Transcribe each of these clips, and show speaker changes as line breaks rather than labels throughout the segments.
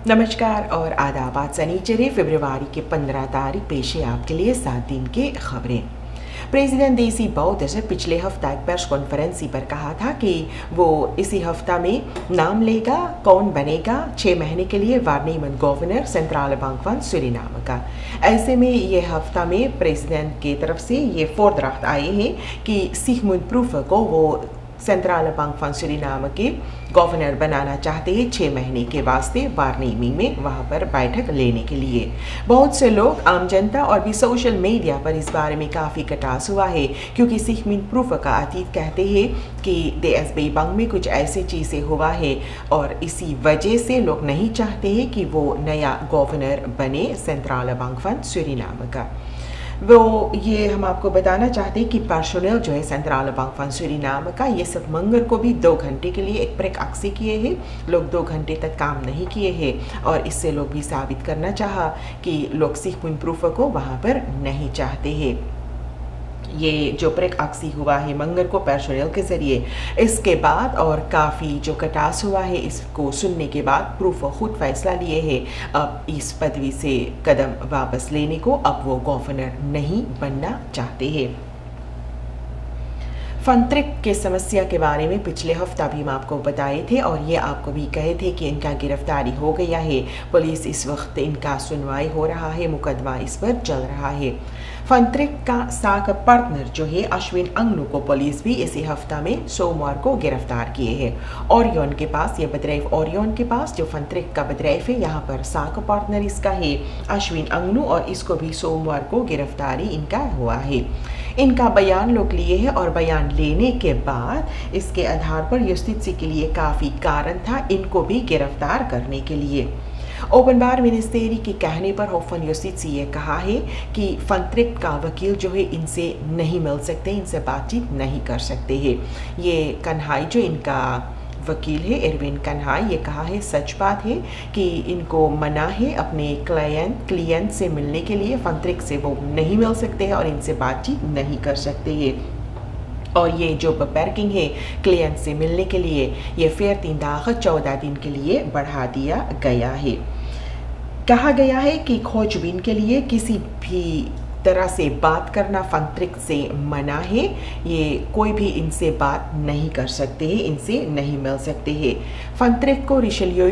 नमस्कार और आदाब। आज सनीचर फरवरी के 15 तारीख पेश है आपके लिए 7 दिन के खबरें। प्रेसिडेंट देसी बौद्ध ने पिछले हफ्ता एक प्रेस कॉन्फ्रेंस पर कहा था कि वो इसी हफ्ता में नाम लेगा कौन बनेगा 6 महीने के लिए वार्निमन governor central bank van Suriname का। ऐसे में ये हफ्ता में प्रेसिडेंट की तरफ से ये फोरद्राफ्ट आए हैं कि सिगमुंड प्रूफ को वो सेंट्रल बैंक van सूरीनाम के गवर्नर बनाना चाहते हैं 6 महीने के वास्ते वारनेमी में वहाँ पर बैठक लेने के लिए। बहुत से लोग, आम जनता और भी सोशल मीडिया पर इस बारे में काफ़ी कटास हुआ है, क्योंकि सिगमुंड प्रूफ का अतीत कहते हैं कि DSB बैंक में कुछ ऐसी चीज़ें हुआ है और इसी वजह से लोग नहीं चाहते हैं कि वो नया गवर्नर बने सेंट्रल बैंक van सूरीनाम का। वो ये हम आपको बताना चाहते हैं कि पर्सोनल जो है सेंट्रल बैंक van सूरीनाम का ये सिर्फ मंगल को भी 2 घंटे के लिए एक ब्रेक अक्सी किए हैं। लोग 2 घंटे तक काम नहीं किए हैं और इससे लोग भी साबित करना चाहा कि लोग सिगमुंड प्रूफ को वहाँ पर नहीं चाहते हैं। ये जो ब्रेक अक्सी हुआ है मंगल को पर्सोनल के ज़रिए, इसके बाद और काफ़ी जो कटास हुआ है इसको सुनने के बाद प्रूफ खुद फैसला लिए है अब इस पदवी से कदम वापस लेने को। अब वो गवर्नर नहीं बनना चाहते हैं। फंत्रिक के समस्या के बारे में पिछले हफ्ता भी हम आपको बताए थे और ये आपको भी कहे थे कि इनका गिरफ्तारी हो गया है। पुलिस इस वक्त इनका सुनवाई हो रहा है, मुकदमा इस पर चल रहा है। फंत्रिक का साक पार्टनर जो है अश्विन अंगनू को पुलिस भी इसी हफ्ता में सोमवार को गिरफ्तार किए हैं। ओरियन के पास, ये बदरैफ ओरियन के पास जो फंत्रिक का बदरैफ है, यहाँ पर साक पार्टनर इसका है अश्विन अंगनू और इसको भी सोमवार को गिरफ्तारी इनका हुआ है। इनका बयान लोग लिए हैं और बयान लेने के बाद इसके आधार पर युस्टित्सी के लिए काफ़ी कारण था इनको भी गिरफ्तार करने के लिए। ओपन बार मिनिस्ट्री के कहने पर होफन युस्टित्सी ये कहा है कि फंत्रिक का वकील जो है इनसे नहीं मिल सकते, इनसे बातचीत नहीं कर सकते हैं। ये कन्हाई जो इनका वकील है एरविन कन्हाई, ये कहा है सच बात है कि इनको मना है अपने क्लाइंट से मिलने के लिए। फंत्रिक से वो नहीं मिल सकते हैं और इनसे बातचीत नहीं कर सकते हैं। और ये जो पार्किंग है क्लाइंट से मिलने के लिए ये 14 दिन के लिए बढ़ा दिया गया है। कहा गया है कि खोजबीन के लिए किसी भी तरह से बात करना फंत्रिक से मना है। ये कोई भी इनसे बात नहीं कर सकते हैं, इनसे नहीं मिल सकते हैं। फंत्रिक को रिशलियो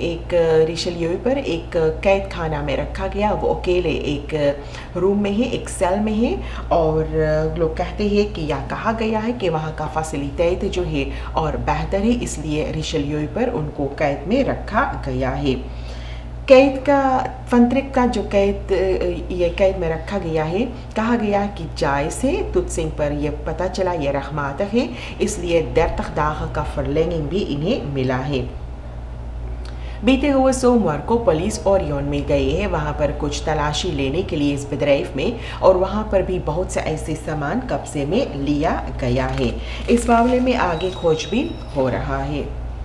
पर एक कैद खाना में रखा गया। वो अकेले एक रूम में है, एक सेल में है और लोग कहते हैं कि या कहा गया है कि वहाँ का फैसिलिटेट जो है और बेहतर है, इसलिए रिशलियो पर उनको कैद में रखा गया है। कैद का फंत्रिक का जो कैद में रखा गया है, कहा गया कि जाय से तुत्सिंग पर यह पता चला ये रहमत है, इसलिए देर तक दाह का फरलेंगिंग भी इन्हें मिला है। बीते हुए सोमवार को पुलिस ओरियन में गए हैं वहाँ पर कुछ तलाशी लेने के लिए इस बदरैफ में, और वहाँ पर भी बहुत से ऐसे सामान कब्जे में लिया गया है। इस मामले में आगे खोजबीन हो रहा है।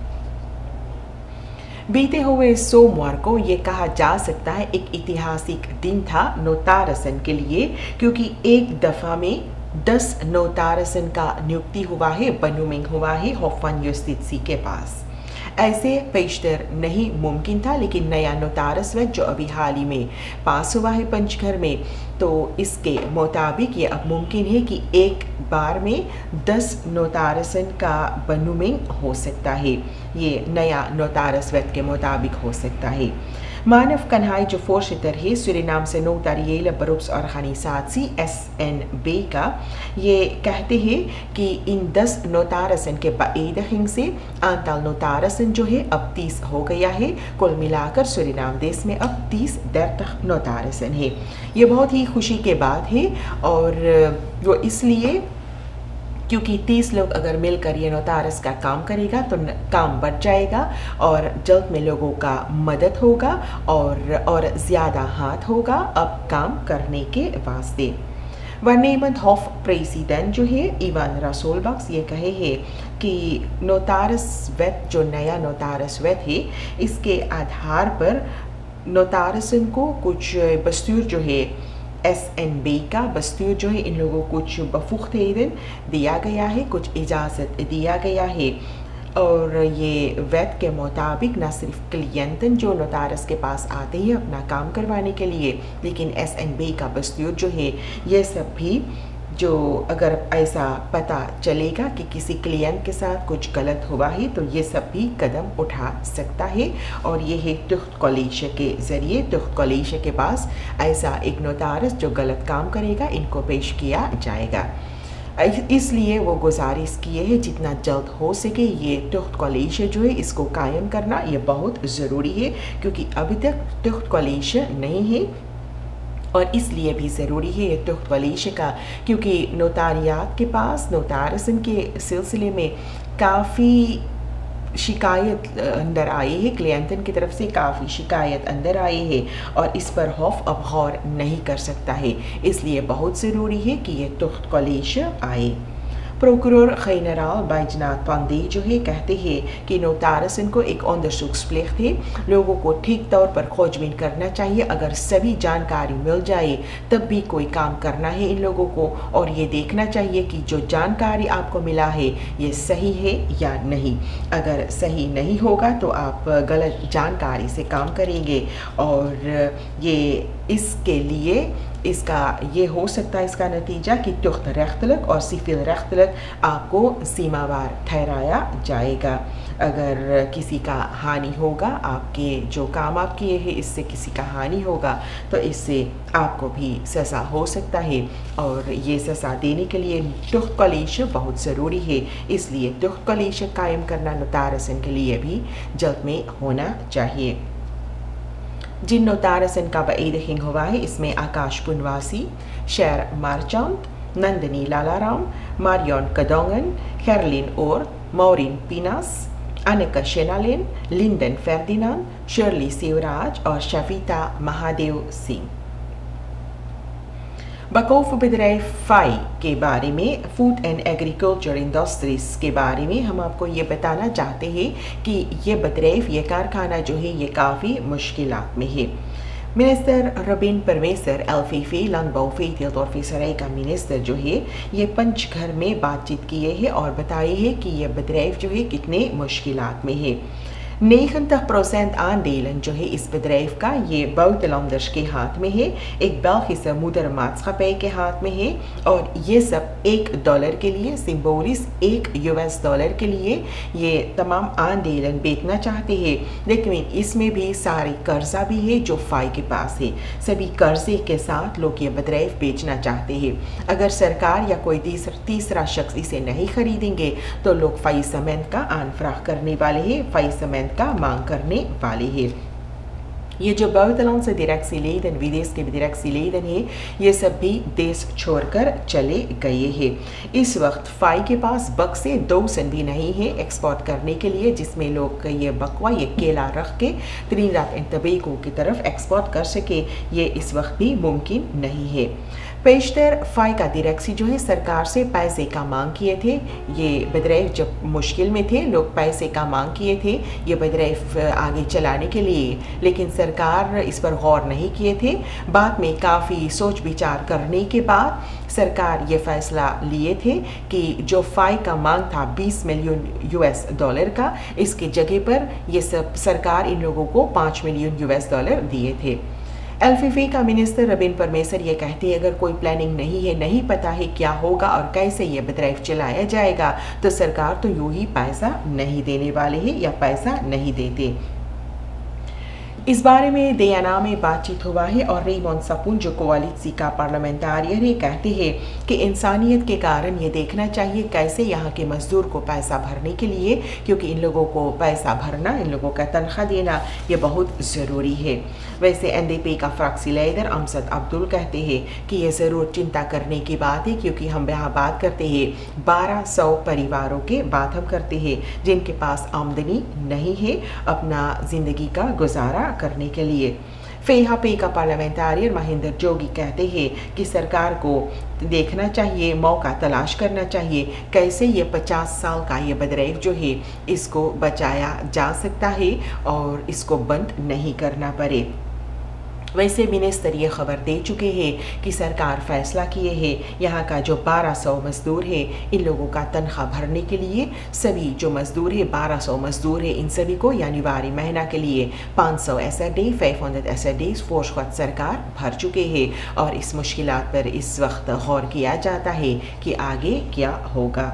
बीते हुए सोमवार को ये कहा जा सकता है एक ऐतिहासिक दिन था नोतारसन के लिए, क्योंकि एक दफ़ा में 10 नोतारसन का नियुक्ति हुआ है, बनुमिंग हुआ है होफन युस्टित्सी के पास। ऐसे पेशतर नहीं मुमकिन था, लेकिन नया नोतारसवत जो अभी हाल ही में पास हुआ है पंचघर में, तो इसके मुताबिक ये अब मुमकिन है कि एक बार में 10 नोतारसन का बनुमिंग हो सकता है। ये नया नोतारसवत के मुताबिक हो सकता है। मानव कन्हाई जो फोर्शितर है सूरीनाम से नोटारियल बरूप्स और खनीसातसी SNB का, ये कहते हैं कि इन 10 नोतारसन के बाइदहिंग से आंतल नोतारसन जो है अब 30 हो गया है। कुल मिलाकर सूरीनाम देश में अब 30 दर्तख नोतारसन है। ये बहुत ही खुशी के बात है और वो इसलिए क्योंकि 30 लोग अगर मिलकर ये नोतारस का काम करेगा तो काम बढ़ जाएगा और जल्द में लोगों का मदद होगा और ज़्यादा हाथ होगा अब काम करने के वास्ते। वार्नेमन हॉफ प्रेसिडेंट जो है इवान रासोलबक्स ये कहे हैं कि नोतारसवत जो नया नोतारसवत है इसके आधार पर नोतारसन को कुछ बस्तूर जो है SNB का बस्तूर जो है इन लोगों को कुछ बफुख्तेरन दिया गया है, कुछ इजाज़त दिया गया है और ये वेट के मुताबिक न सिर्फ क्लियंटन जो नोटारस के पास आते हैं अपना काम करवाने के लिए, लेकिन SNB का बस्तूर जो है ये सब भी, जो अगर ऐसा पता चलेगा कि किसी क्लियंट के साथ कुछ गलत हुआ है तो ये सब भी कदम उठा सकता है। और ये है तुख्त कॉलेज के ज़रिए, तुख्त कॉलेज के पास ऐसा एक नोटारस जो गलत काम करेगा इनको पेश किया जाएगा। इसलिए वो गुजारिश किए हैं जितना जल्द हो सके ये तुख्त कॉलेज जो है इसको कायम करना ये बहुत ज़रूरी है, क्योंकि अभी तक तुख्त कॉलेज नहीं है। और इसलिए भी ज़रूरी है ये तुख्त कॉलेज का, क्योंकि नोटारियात के पास नोटारसन के सिलसिले में काफ़ी शिकायत अंदर आई है, क्लियंटन की तरफ से काफ़ी शिकायत अंदर आई है और इस पर खौफ अब गौर नहीं कर सकता है। इसलिए बहुत ज़रूरी है कि ये तुख्त कॉलेज आए। प्रोकुरर जनरल बैजनाथ पांडे जो है कहते हैं कि नोटारसन को एक onderzoeksplicht है, लोगों को ठीक तौर पर खोजबीन करना चाहिए। अगर सभी जानकारी मिल जाए तब भी कोई काम करना है इन लोगों को, और ये देखना चाहिए कि जो जानकारी आपको मिला है ये सही है या नहीं। अगर सही नहीं होगा तो आप गलत जानकारी से काम करेंगे और ये इसके लिए इसका ये हो सकता है इसका नतीजा कि तुख्त रेख्तलक और सिविल रेख्तलक आपको सीमावार ठहराया जाएगा। अगर किसी का हानि होगा, आपके जो काम आप किए हैं इससे किसी का हानि होगा तो इससे आपको भी सज़ा हो सकता है, और ये सज़ा देने के लिए तुख्त कॉलेज बहुत ज़रूरी है। इसलिए तुख्त कॉलेज कायम करना नोटारसन के लिए भी जल्द में होना चाहिए। जिन नोटारसन का बईद हुआ है इसमें Akash Punwasi, Sher Marchand, Nandini Lalaram, Marian Kadongan, Carolyn और Maureen Pinas, Anika Shenalin, Lyndon Ferdinand, Shirley Shivraj और शफीता महादेव सिंह। बकौफ बदराइफ फ़ाई के बारे में, फूड एंड एग्रीकल्चर इंडस्ट्रीज़ के बारे में हम आपको ये बताना चाहते हैं कि ये बदराइफ, ये कारखाना जो है ये काफ़ी मुश्किलात में है। मिनिस्टर रबिन परमेसर एल्फीफी लंदबाउ फेतियत और फिसराई का मिनिस्टर जो है ये पंचघर में बातचीत किए हैं और बताए हैं कि ये बदराइफ जो है कितने मुश्किलात में है। 90% आंदेलन जो है इस bedrijf का ये buitenlanders के हाथ में है, एक बेल्gische moedermaatschappij के हाथ में है, और ये सब $1 के लिए, सिंबोलिस $1 के लिए ये तमाम आंदेलन बेचना चाहते हैं। लेकिन इसमें भी सारी कर्जा भी है जो फ़ाई के पास है। सभी कर्जे के साथ लोग ये bedrijf बेचना चाहते हैं। अगर सरकार या कोई तीसरा शख्स इसे नहीं खरीदेंगे तो लोग faillissement का आनफ्राह करने वाले हैं, faillissement का मांग करने वाले हैं। ये जो buitenlandse directieleden, विदेश के directieleden है, ये सब भी देश छोड़कर चले गए हैं। इस वक्त फ़ाई के पास बक्से 2 सन भी नहीं है एक्सपोर्ट करने के लिए, जिसमें लोग ये बकवा, ये केला रख के त्रिनिदाद एंड टोबैगो की तरफ एक्सपोर्ट कर सके, ये इस वक्त भी मुमकिन नहीं है। पेशतर फ़ाई का डायरेक्सी जो है सरकार से पैसे का मांग किए थे। ये bedrijf जब मुश्किल में थे, लोग पैसे का मांग किए थे ये bedrijf आगे चलाने के लिए, लेकिन सरकार इस पर गौर नहीं किए थे। बाद में काफ़ी सोच विचार करने के बाद सरकार ये फैसला लिए थे कि जो फ़ाई का मांग था $20 मिलियन का, इसके जगह पर ये सब सरकार इन लोगों को $5 मिलियन दिए थे। एल्फीफी का मिनिस्टर रबिन परमेसर ये कहते हैं अगर कोई प्लानिंग नहीं है, नहीं पता है क्या होगा और कैसे ये bedrijf चलाया जाएगा, तो सरकार तो यूं ही पैसा नहीं देने वाले हैं या पैसा नहीं देते। इस बारे में दयाना में बातचीत हुआ है और रेमोन सपून जो कोalitie का पार्लियामेंटारियर है कहते हैं कि इंसानियत के कारण ये देखना चाहिए कैसे यहाँ के मजदूर को पैसा भरने के लिए, क्योंकि इन लोगों को पैसा भरना, इन लोगों का तनख्वाह देना ये बहुत ज़रूरी है। वैसे NDP का फ्रैक्सीleider अमजद अब्दुल कहते हैं कि ये ज़रूर चिंता करने की बात है, क्योंकि हम यहाँ बात करते हैं 1200 परिवारों के बात हम करते हैं जिनके पास आमदनी नहीं है अपना ज़िंदगी का गुजारा करने के लिए। फेहापे का पार्लियामेंटारियर महेंद्र जोगी कहते हैं कि सरकार को देखना चाहिए, मौका तलाश करना चाहिए कैसे ये 50 साल का ये bedrijf जो है इसको बचाया जा सकता है और इसको बंद नहीं करना पड़े। वैसे मिनिस्टर ये खबर दे चुके हैं कि सरकार फैसला किए हैं यहाँ का जो 1200 मजदूर है इन लोगों का तनख्वाह भरने के लिए सभी जो मजदूर है 1200 मजदूर है इन सभी को जनवरी महीना के लिए 500 SRD 500 SRD फोर्स सरकार भर चुके हैं और इस मुश्किलात पर इस वक्त गौर किया जाता है कि आगे क्या होगा।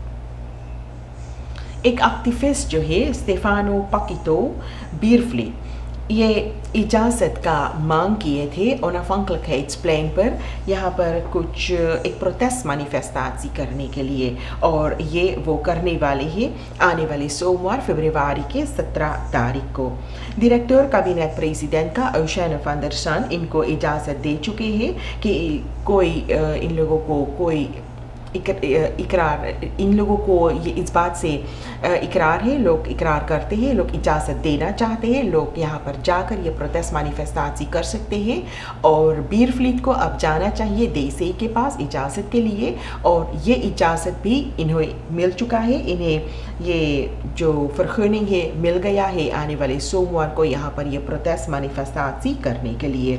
एक एक्टिविस्ट जो है स्टेफानो पाकितो बीरफ्ली ये इजाज़त का मांग किए थे ओनाफंक्लिक हेट्स प्लेन पर यहाँ पर कुछ एक प्रोटेस्ट मैनिफेस्टेशन करने के लिए और ये वो करने वाले हैं आने वाले सोमवार फरवरी के 17 तारीख को। डायरेक्टर कैबिनेट प्रेसिडेंट का ओशेन फंडरसन इनको इजाज़त दे चुके हैं कि कोई इन लोगों को कोई इकरार इन लोगों को ये इस बात से इकरार है लोग इकरार करते हैं लोग इजाज़त देना चाहते हैं लोग यहाँ पर जाकर ये प्रोटेस्ट मैनिफेस्टेशन कर सकते हैं और बीरफ्लीट को अब जाना चाहिए DCI के पास इजाज़त के लिए और ये इजाज़त भी इन्हें मिल चुका है। इन्हें ये जो फरखनिंग है मिल गया है आने वाले सोमवार को यहाँ पर ये प्रोटेस्ट मैनिफेस्टेशन करने के लिए।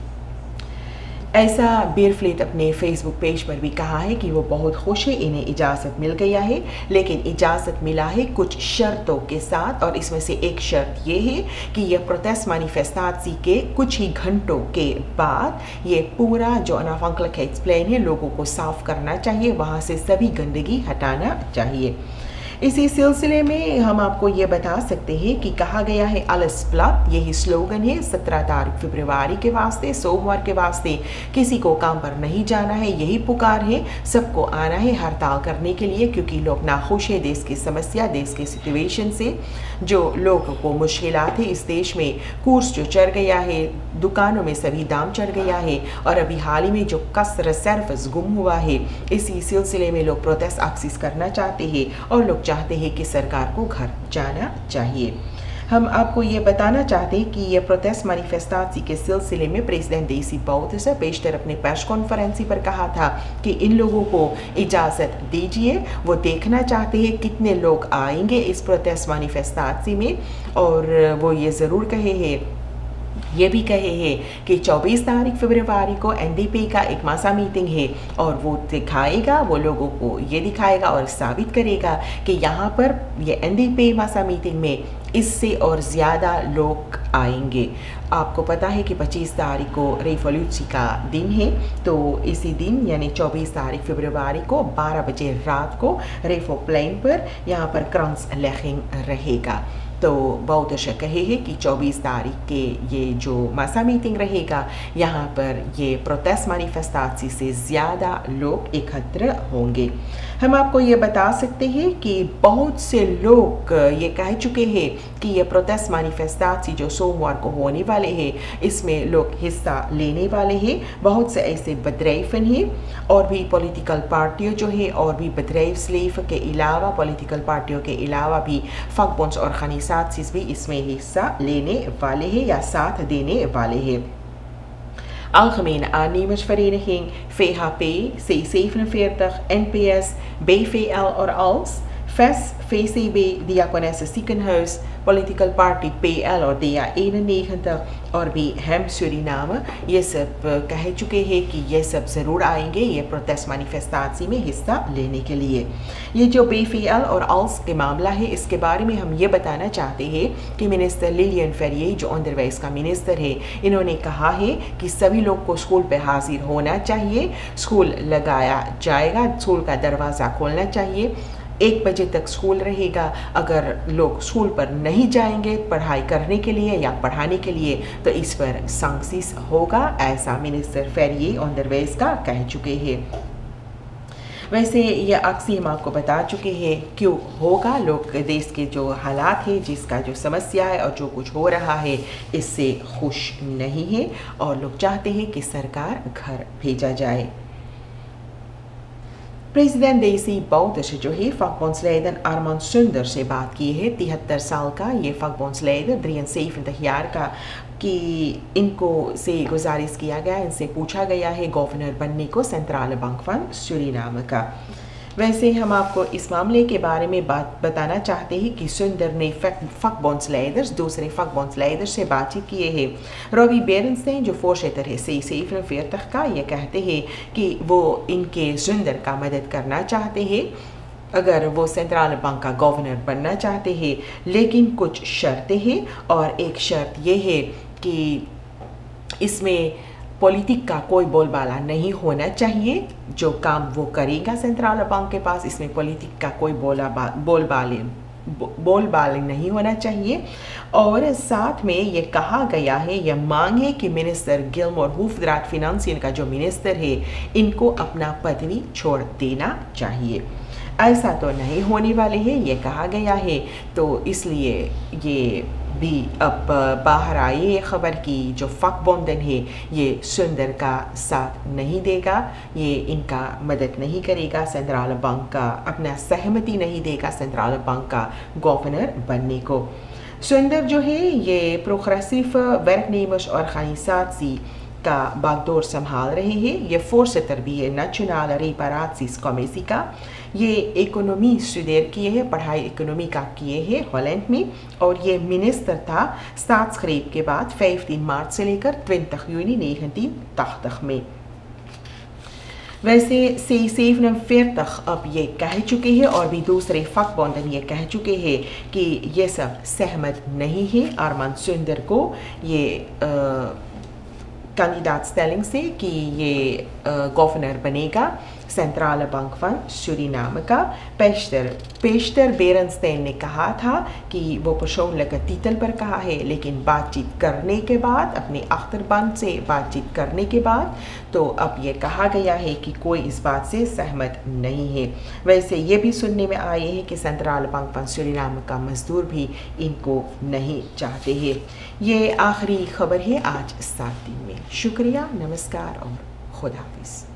ऐसा बीरफ्लीट अपने फेसबुक पेज पर भी कहा है कि वो बहुत खुश है इन्हें इजाज़त मिल गया है लेकिन इजाज़त मिला है कुछ शर्तों के साथ और इसमें से एक शर्त ये है कि ये प्रोटेस्ट मैनिफेस्टेशन के कुछ ही घंटों के बाद ये पूरा जो ओनाफंक्लिक हेट्स प्लेन है लोगों को साफ करना चाहिए वहाँ से सभी गंदगी हटाना चाहिए। इसी सिलसिले में हम आपको ये बता सकते हैं कि कहा गया है alles platt यही स्लोगन है 17 तारीख फरवरी के वास्ते सोमवार के वास्ते किसी को काम पर नहीं जाना है यही पुकार है सबको आना है हड़ताल करने के लिए क्योंकि लोग नाखुश है देश की समस्या देश के सिचुएशन से जो लोगों को मुश्किलात है इस देश में कूर्स जो चढ़ गया है दुकानों में सभी दाम चढ़ गया है और अभी हाल ही में जो कसर सर्विस गुम हुआ है इसी सिलसिले में लोग प्रोटेस्ट एक्सिस करना चाहते हैं और लोग चाहते हैं कि सरकार को घर जाना चाहिए। हम आपको ये बताना चाहते हैं कि ये प्रोटेस्ट मैनिफेस्टेशन के सिलसिले में प्रेसिडेंट DCI बाउतर्सा पेशतर अपने प्रेस कॉन्फ्रेंस पर कहा था कि इन लोगों को इजाज़त दीजिए वो देखना चाहते हैं कितने लोग आएंगे इस प्रोटेस्ट मैनिफेस्टेशन में और वो ये ज़रूर कहे हैं ये भी कहे हैं कि 24 तारीख फरवरी को NDP का एक मासा मीटिंग है और वो दिखाएगा वो लोगों को ये दिखाएगा और साबित करेगा कि यहाँ पर ये NDP मासा मीटिंग में इससे और ज़्यादा लोग आएंगे। आपको पता है कि 25 तारीख को रेवोल्यूशन का दिन है तो इसी दिन यानी 24 तारीख फरवरी को 12 बजे रात को रेफो प्लेन पर यहाँ पर क्रॉन्सलेगिंग रहेगा। तो बहुत अच्छा कहे हैं कि 24 तारीख के ये जो मासा मीटिंग रहेगा यहाँ पर ये प्रोटेस्ट मैनिफेस्टेशन से ज़्यादा लोग एकत्र होंगे। हम आपको ये बता सकते हैं कि बहुत से लोग ये कह चुके हैं कि ये प्रोटेस्ट मैनिफेस्टेशन जो सोमवार को होने वाले हैं इसमें लोग हिस्सा लेने वाले हैं। बहुत से ऐसे बदरैफन हैं और भी पॉलिटिकल पार्टियों जो है और भी बदरैफ स्लीफ के अलावा पॉलिटिकल पार्टियों के अलावा भी फकबोन्स और खनीसात भी इसमें हिस्सा लेने वाले हैं या साथ देने वाले हैं। Algemene aannemersvereniging VHP, C47, NPS, BVL और ALS, VES, VCB, Diakonesse Ziekenhuis, political party PL और DA91 और भी हम सूरीनाम ये सब कह चुके हैं कि ये सब ज़रूर आएंगे ये प्रोटेस्ट मैनिफेस्टेशन में हिस्सा लेने के लिए। ये जो BVL और ALS के मामला है इसके बारे में हम ये बताना चाहते हैं कि मिनिस्टर लिलियन फेरिये जो अंडरवाइज का मिनिस्टर है इन्होंने कहा है कि सभी लोग को स्कूल पे हाजिर होना चाहिए, स्कूल लगाया जाएगा, स्कूल का दरवाज़ा खोलना चाहिए, 1 बजे तक स्कूल रहेगा। अगर लोग स्कूल पर नहीं जाएंगे पढ़ाई करने के लिए या पढ़ाने के लिए तो इस पर संक्सिस होगा, ऐसा मिनिस्टर फेरिये अंडरवेज का कह चुके हैं। वैसे ये अक्सी हम आपको बता चुके हैं क्यों होगा, लोग देश के जो हालात है जिसका जो समस्या है और जो कुछ हो रहा है इससे खुश नहीं है और लोग चाहते हैं कि सरकार घर भेजा जाए। प्रेसिडेंट DCI बाउतर्सा जो है vakbondsleider Armand Sunder से बात की है। 73 साल का ये vakbondsleider 73 jaar का कि इनको से गुजारिश किया गया, इनसे पूछा गया है गवर्नर बनने को सेंट्रल बैंक van Suriname का। वैसे हम आपको इस मामले के बारे में बात बताना चाहते हैं कि सुंदर ने vakbondsleiders दूसरे vakbondsleiders से बातचीत किए हैं। रॉबी बेरनस्टेन जो voorzitter है C47 का, ये कहते हैं कि वो इनके सुंदर का मदद करना चाहते हैं अगर वो सेंट्रल बैंक का गवर्नर बनना चाहते हैं, लेकिन कुछ शर्तें हैं और एक शर्त ये है कि इसमें पॉलिटिक का कोई बोलबाला नहीं होना चाहिए। जो काम वो करेगा सेंट्रल बैंक के पास, इसमें पॉलिटिक का कोई बोलबाला नहीं होना चाहिए। और साथ में ये कहा गया है, यह मांग है कि मिनिस्टर गिलमोर होफद्राट फिनांसियन का जो मिनिस्टर है, इनको अपना पदवी छोड़ देना चाहिए। ऐसा तो नहीं होने वाले हैं, ये कहा गया है, तो इसलिए ये भी अब बाहर आई है खबर की जो vakbonden है ये सुंदर का साथ नहीं देगा, ये इनका मदद नहीं करेगा सेंट्रल बैंक का, अपना सहमति नहीं देगा सेंट्रल बैंक का गवर्नर बनने को। सुंदर जो है ये progressive werknemers organisatie का बागडोर संभाल रहे हैं। ये voorzitter भी है Nationale Reparatiecommissie का। ये इकोनॉमी स्टूडेंट किए हैं, पढ़ाई इकोनॉमी का किए हैं हॉलैंड में, और ये मिनिस्टर था staatsgreep के बाद 15 मार्च से लेकर 20 juni 1980 में। वैसे C47 अब ये कह चुके हैं और भी दूसरे vakbonden ये कह चुके हैं कि ये सब सहमत नहीं है अरमान सुंदर को ये kandidaatstelling से कि ये गवर्नर बनेगा सेंट्रल बैंक van Suriname का। पेशतर बेरनस्टेन ने कहा था कि वो persoonlijke titel पर कहा है, लेकिन बातचीत करने के बाद, अपने अख्तरबंद से बातचीत करने के बाद, तो अब ये कहा गया है कि कोई इस बात से सहमत नहीं है। वैसे ये भी सुनने में आए हैं कि सेंट्रल बैंक van Suriname का मजदूर भी इनको नहीं चाहते हैं। ये आखिरी खबर है आज 7 दिन में। शुक्रिया, नमस्कार और खुदा हाफिज़।